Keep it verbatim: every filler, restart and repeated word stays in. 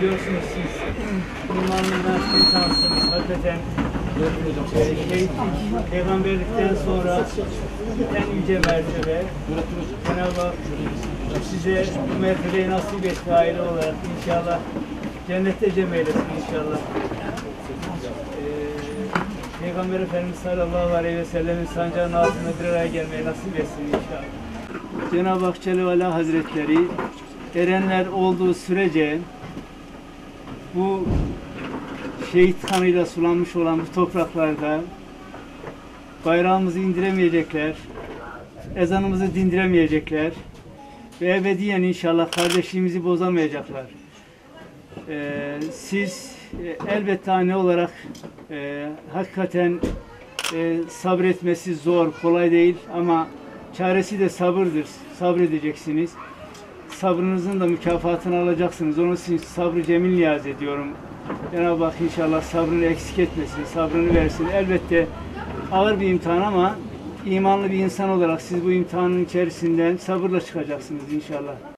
Biliyorsunuz siz imanından insansınız. Hakikaten e, şehitlik, peygamberlikten sonra en yüce mertebe. Cenab-ı Hak size bu mertebeyi nasip etti aile olarak inşallah. Cennette cem eylesin inşallah. E, Peygamber Efendimiz sallallahu aleyhi ve sellemin sancağının altında bir araya gelmeyi nasip etsin inşallah. Cenab-ı Hak Celle ve Ala Hazretleri erenler olduğu sürece bu şehit kanıyla sulanmış olan bu topraklarda bayrağımızı indiremeyecekler, ezanımızı dindiremeyecekler ve ebediyen inşallah kardeşliğimizi bozamayacaklar. Ee, siz e, elbette anne olarak e, hakikaten e, sabretmesi zor, kolay değil ama çaresi de sabırdır. Sabredeceksiniz. Sabrınızın da mükafatını alacaksınız. Onun için sabrı cemil niyaz ediyorum. Cenab-ı Hak inşallah sabrını eksik etmesin, sabrını versin. Elbette ağır bir imtihan ama imanlı bir insan olarak siz bu imtihanın içerisinden sabırla çıkacaksınız inşallah.